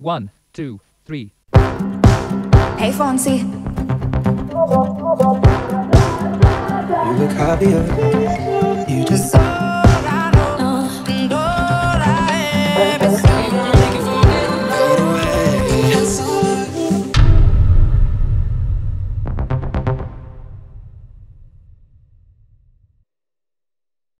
1, 2, 3. Hey, Fonzie. You look happier. You just